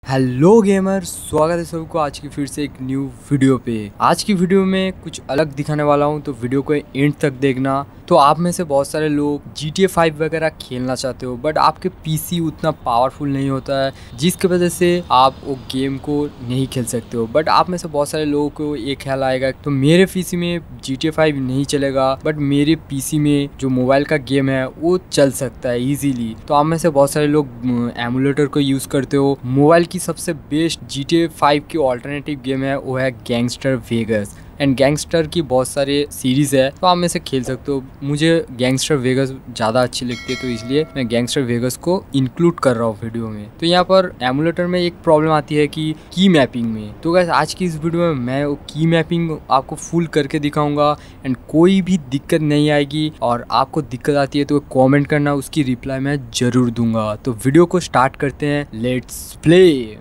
Hello gamer, स्वागत है सबको आज की फिर से एक न्यू वीडियो पे। आज की वीडियो में कुछ अलग दिखाने वाला हूँ, तो वीडियो को एंड तक देखना। तो आप में से बहुत सारे लोग GTA 5 वगैरह खेलना चाहते हो, बट आपके पीसी उतना पावरफुल नहीं होता है, जिसकी वजह से आप वो गेम को नहीं खेल सकते हो। बट आप में से बहुत सारे लोगों को ये ख्याल आएगा तो मेरे पीसी में GTA 5 नहीं चलेगा, बट मेरे पीसी में जो मोबाइल का गेम है वो चल सकता है इजीली। तो आप में से बहुत सारे लोग एमुलेटर को यूज करते हो। मोबाइल की सबसे बेस्ट GTA 5 की ऑल्टरनेटिव गेम है वो है गैंगस्टर वेगस। एंड गैंगस्टर की बहुत सारे सीरीज है, तो आप में से खेल सकते हो। मुझे गैंगस्टर वेगस ज़्यादा अच्छी लगती है, तो इसलिए मैं गैंगस्टर वेगस को इंक्लूड कर रहा हूँ वीडियो में। तो यहाँ पर एमुलेटर में एक प्रॉब्लम आती है कि की मैपिंग में। तो गाइस आज की इस वीडियो में मैं की मैपिंग आपको फुल करके दिखाऊंगा एंड कोई भी दिक्कत नहीं आएगी। और आपको दिक्कत आती है तो कॉमेंट करना, उसकी रिप्लाई मैं जरूर दूंगा। तो वीडियो को स्टार्ट करते हैं, लेट्स प्ले।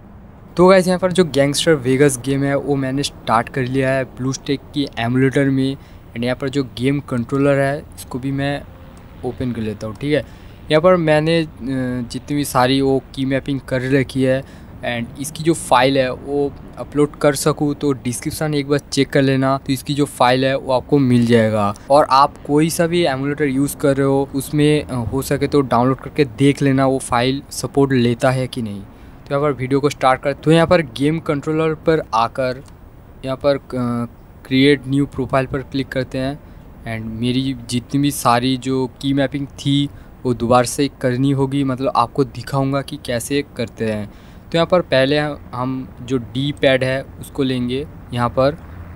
तो गाइस यहाँ पर जो गैंगस्टर वेगस गेम है वो मैंने स्टार्ट कर लिया है ब्लूस्टैक की एमुलेटर में। एंड यहाँ पर जो गेम कंट्रोलर है इसको भी मैं ओपन कर लेता हूँ, ठीक है। यहाँ पर मैंने जितनी भी सारी वो की मैपिंग कर रखी है एंड इसकी जो फाइल है वो अपलोड कर सकूँ तो डिस्क्रिप्शन एक बार चेक कर लेना, तो इसकी जो फाइल है वो आपको मिल जाएगा। और आप कोई सा भी एमुलेटर यूज़ कर रहे हो उसमें हो सके तो डाउनलोड करके देख लेना वो फाइल सपोर्ट लेता है कि नहीं। तो यहाँ पर वीडियो को स्टार्ट कर, तो यहाँ पर गेम कंट्रोलर पर आकर यहाँ पर क्रिएट न्यू प्रोफाइल पर क्लिक करते हैं। एंड मेरी जितनी भी सारी जो की मैपिंग थी वो दोबारा से करनी होगी, मतलब आपको दिखाऊंगा कि कैसे करते हैं। तो यहाँ पर पहले हम जो डी पैड है उसको लेंगे यहाँ पर।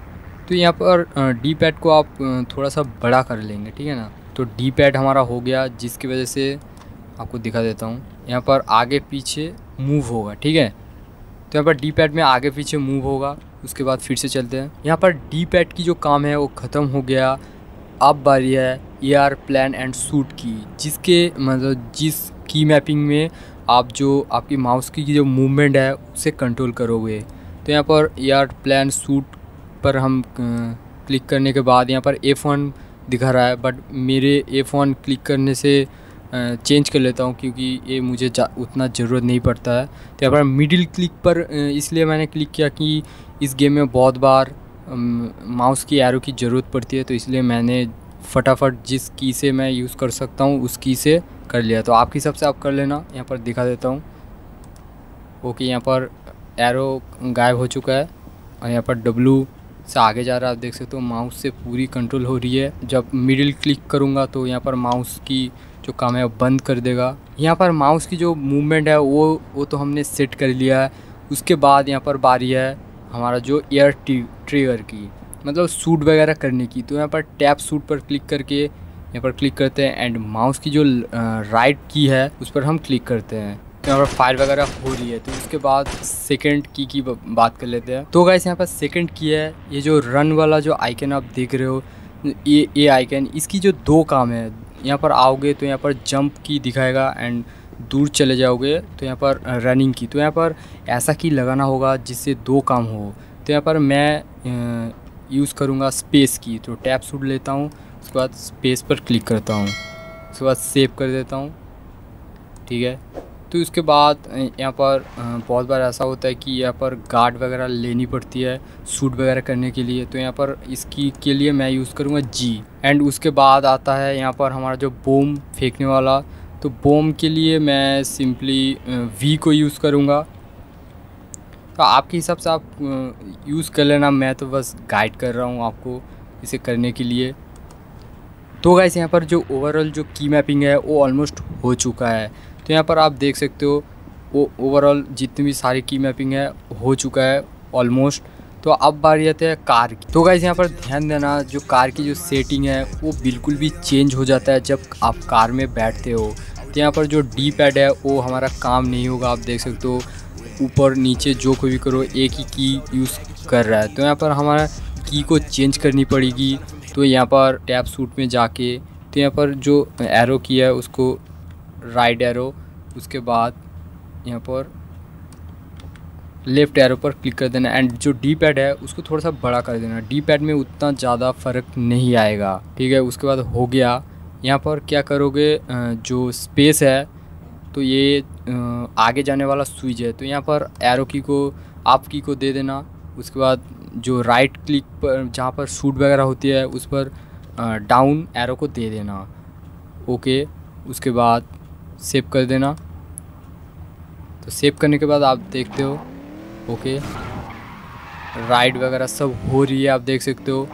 तो यहाँ पर डी पैड को आप थोड़ा सा बड़ा कर लेंगे, ठीक है ना। तो डी पैड हमारा हो गया, जिसकी वजह से आपको दिखा देता हूँ। यहाँ पर आगे पीछे मूव होगा, ठीक है। तो यहाँ पर डी पैड में आगे पीछे मूव होगा। उसके बाद फिर से चलते हैं। यहाँ पर डी पैड की जो काम है वो ख़त्म हो गया। अब बारी है AR प्लान एंड शूट की, जिसके मतलब जिस की मैपिंग में आप जो आपकी माउस की जो मूवमेंट है उसे कंट्रोल करोगे। तो यहाँ पर AR प्लान शूट पर हम क्लिक करने के बाद यहाँ पर F1 दिखा रहा है, बट मेरे F1 क्लिक करने से चेंज कर लेता हूँ क्योंकि ये मुझे उतना ज़रूरत नहीं पड़ता है। तो यहाँ पर मिडिल क्लिक पर इसलिए मैंने क्लिक किया कि इस गेम में बहुत बार माउस की एरो की ज़रूरत पड़ती है, तो इसलिए मैंने फटाफट जिस की से मैं यूज़ कर सकता हूँ उस की से कर लिया। तो आपकी हिसाब से आप कर लेना। यहाँ पर दिखा देता हूँ। ओके, यहाँ पर एरो गायब हो चुका है और यहाँ पर W से आगे जा रहा है। आप देख सकते हो माउस से पूरी कंट्रोल हो रही है। जब मिडिल क्लिक करूँगा तो यहाँ पर माउस की जो काम है वो बंद कर देगा। यहाँ पर माउस की जो मूवमेंट है वो तो हमने सेट कर लिया है। उसके बाद यहाँ पर बारी है हमारा जो एयर ट्रिगर की, मतलब शूट वगैरह करने की। तो यहाँ पर टैप शूट पर क्लिक करके यहाँ पर क्लिक करते हैं एंड माउस की जो राइट की है उस पर हम क्लिक करते हैं। तो यहाँ पर फायर वगैरह हो रही है। तो उसके बाद सेकंड की बात कर लेते हैं। तो गाइस यहाँ पर सेकंड की है, ये जो रन वाला जो आइकन आप देख रहे हो, ये आइकन, इसकी जो दो काम है। यहाँ पर आओगे तो यहाँ पर जंप की दिखाएगा एंड दूर चले जाओगे तो यहाँ पर रनिंग की। तो यहाँ पर ऐसा की लगाना होगा जिससे दो काम हो। तो यहाँ पर मैं यूज़ करूँगा स्पेस की। तो टैप शूट लेता हूँ, उसके बाद स्पेस पर क्लिक करता हूँ, उसके बाद सेव कर देता हूँ, ठीक है। तो उसके बाद यहाँ पर बहुत बार ऐसा होता है कि यहाँ पर गार्ड वगैरह लेनी पड़ती है शूट वगैरह करने के लिए। तो यहाँ पर इसकी के लिए मैं यूज़ करूँगा G। एंड उसके बाद आता है यहाँ पर हमारा जो बॉम्ब फेंकने वाला। तो बॉम्ब के लिए मैं सिंपली V को यूज़ करूँगा। तो आपके हिसाब से आप यूज़ कर लेना, मैं तो बस गाइड कर रहा हूँ आपको इसे करने के लिए। तो गाइस यहाँ पर जो ओवरऑल जो की मैपिंग है वो ऑलमोस्ट हो चुका है। तो यहाँ पर आप देख सकते हो वो ओवरऑल जितनी भी सारी की मैपिंग है हो चुका है ऑलमोस्ट। तो अब बारी आती है कार की। तो गाइस यहाँ पर ध्यान देना, जो कार की जो सेटिंग है वो बिल्कुल भी चेंज हो जाता है जब आप कार में बैठते हो। तो यहाँ पर जो डी पैड है वो हमारा काम नहीं होगा। आप देख सकते हो ऊपर नीचे जो कोई भी करो एक ही की यूज़ कर रहा है। तो यहाँ पर हमारा की को चेंज करनी पड़ेगी। तो यहाँ पर टैप शूट में जाके तो यहाँ पर जो एरो की है उसको राइट एरो, उसके बाद यहाँ पर लेफ़्ट एरो पर क्लिक कर देना एंड जो डी पैड है उसको थोड़ा सा बड़ा कर देना। डी पैड में उतना ज़्यादा फ़र्क नहीं आएगा, ठीक है। उसके बाद हो गया। यहाँ पर क्या करोगे, जो स्पेस है तो ये आगे जाने वाला स्विच है। तो यहाँ पर एरो की को अप की को दे देना। उसके बाद जो राइट क्लिक पर जहाँ पर शूट वगैरह होती है उस पर डाउन एरो को दे देना। ओके, उसके बाद सेव कर देना। तो सेव करने के बाद आप देखते हो ओके राइड वगैरह सब हो रही है, आप देख सकते हो।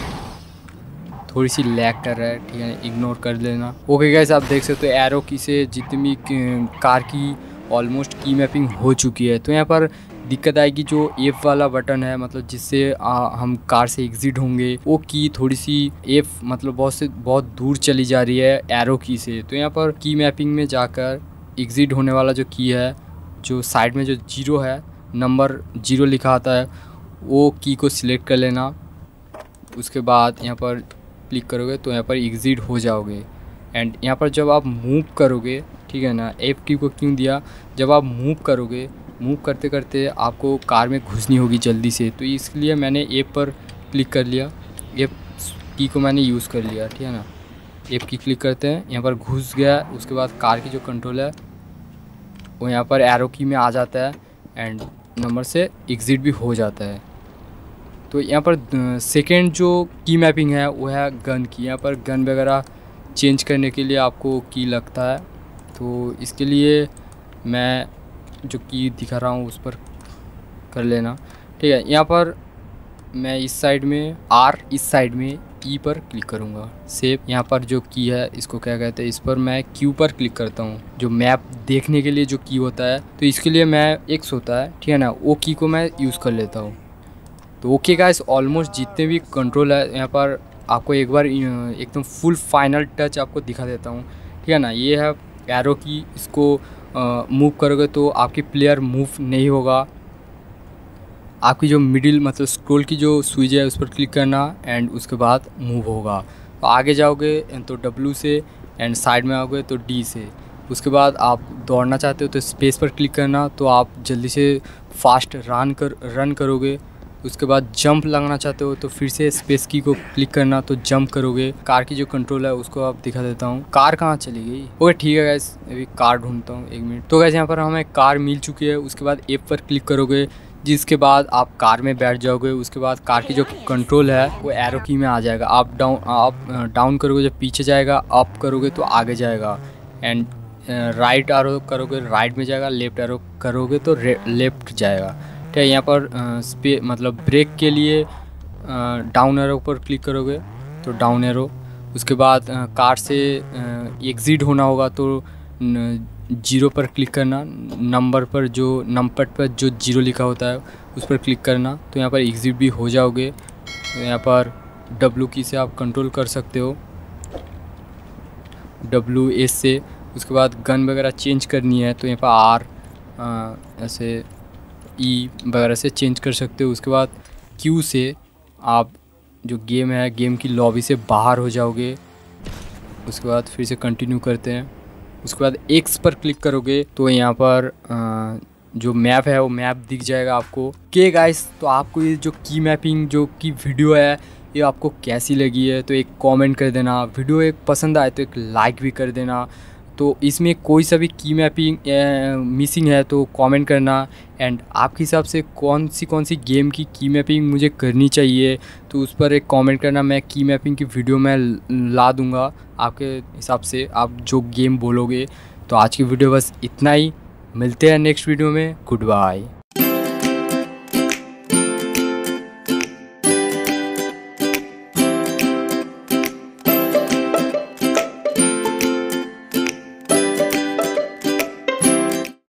थोड़ी सी लैग कर रहा है, ठीक है, इग्नोर कर लेना। ओके गाइस, आप देख सकते हो एरो की से जितनी भी कार की ऑलमोस्ट की मैपिंग हो चुकी है। तो यहाँ पर दिक्कत आएगी जो एफ वाला बटन है, मतलब जिससे हम कार से एग्जिट होंगे, वो की थोड़ी सी एफ मतलब बहुत दूर चली जा रही है एरो की से। तो यहाँ पर की मैपिंग में जाकर एग्जिट होने वाला जो की है, जो साइड में जो 0 है, नंबर 0 लिखा आता है, वो की को सिलेक्ट कर लेना। उसके बाद यहाँ पर क्लिक करोगे तो यहाँ पर एग्जिट हो जाओगे। एंड यहाँ पर जब आप मूव करोगे, ठीक है ना, एफ की को क्यों दिया, जब आप मूव करोगे, मूव करते करते आपको कार में घुसनी होगी जल्दी से, तो इसलिए मैंने एफ पर क्लिक कर लिया। एफ की को मैंने यूज़ कर लिया, ठीक है ना। एफ की क्लिक करते हैं, यहाँ पर घुस गया। उसके बाद कार की जो कंट्रोल है वो यहाँ पर एरो की में आ जाता है एंड नंबर से एग्ज़िट भी हो जाता है। तो यहाँ पर सेकेंड जो की मैपिंग है वो है गन की। यहाँ पर गन वगैरह चेंज करने के लिए आपको की लगता है, तो इसके लिए मैं जो की दिखा रहा हूँ उस पर कर लेना, ठीक है। यहाँ पर मैं इस साइड में आर, इस साइड में ई पर क्लिक करूँगा। सेव, यहाँ पर जो की है इसको क्या कहते हैं, इस पर मैं क्यू पर क्लिक करता हूँ, जो मैप देखने के लिए जो की होता है। तो इसके लिए मैं एक्स होता है, ठीक है ना, वो की को मैं यूज़ कर लेता हूँ। तो ओके गाइस, ऑलमोस्ट जितने भी कंट्रोल है यहाँ पर आपको एक बार एकदम फुल फाइनल टच आपको दिखा देता हूँ, ठीक है ना। ये है एरो की, इसको मूव करोगे तो आपकी प्लेयर मूव नहीं होगा। आपकी जो मिडिल मतलब स्क्रॉल की जो स्विच है उस पर क्लिक करना एंड उसके बाद मूव होगा। तो आगे जाओगे तो W से, एंड साइड में आओगे तो D से। उसके बाद आप दौड़ना चाहते हो तो स्पेस पर क्लिक करना, तो आप जल्दी से फास्ट रन करोगे। उसके बाद जंप लगना चाहते हो तो फिर से स्पेस की को क्लिक करना, तो जंप करोगे। कार की जो कंट्रोल है उसको आप दिखा देता हूँ। कार कहाँ चली गई, ओके ठीक है गाइस, अभी कार ढूंढता हूँ, 1 मिनट। तो गाइस यहाँ पर हमें कार मिल चुकी है। उसके बाद एफ पर क्लिक करोगे, जिसके बाद आप कार में बैठ जाओगे। उसके बाद कार की जो कंट्रोल है वो एरो की में आ जाएगा। आप डाउन करोगे तो पीछे जाएगा, अप करोगे तो आगे जाएगा, एंड राइट एरो करोगे राइट में जाएगा, लेफ्ट एरो करोगे तो लेफ्ट जाएगा, ठीक है। यहाँ पर मतलब ब्रेक के लिए डाउन एरो पर क्लिक करोगे तो डाउन एरो। उसके बाद कार से एग्जिट होना होगा तो 0 पर क्लिक करना, नंबर पर जो नंबर पर जो 0 लिखा होता है उस पर क्लिक करना, तो यहाँ पर एग्जिट भी हो जाओगे। तो यहाँ पर W की से आप कंट्रोल कर सकते हो, WS से। उसके बाद गन वगैरह चेंज करनी है तो यहाँ पर R ऐसे E वगैरह से चेंज कर सकते हो। उसके बाद Q से आप जो गेम है, गेम की लॉबी से बाहर हो जाओगे। उसके बाद फिर से कंटिन्यू करते हैं। उसके बाद X पर क्लिक करोगे तो यहाँ पर जो मैप है वो मैप दिख जाएगा आपको। के गाइस, तो आपको ये जो की मैपिंग जो की वीडियो है ये आपको कैसी लगी है तो एक कमेंट कर देना। वीडियो एक पसंद आए तो एक लाइक भी कर देना। तो इसमें कोई सा भी की मैपिंग मिसिंग है तो कमेंट करना। एंड आपके हिसाब से कौन सी गेम की मैपिंग मुझे करनी चाहिए तो उस पर एक कमेंट करना। मैं की मैपिंग की वीडियो मैं ला दूंगा आपके हिसाब से, आप जो गेम बोलोगे। तो आज की वीडियो बस इतना ही, मिलते हैं नेक्स्ट वीडियो में। Good bye.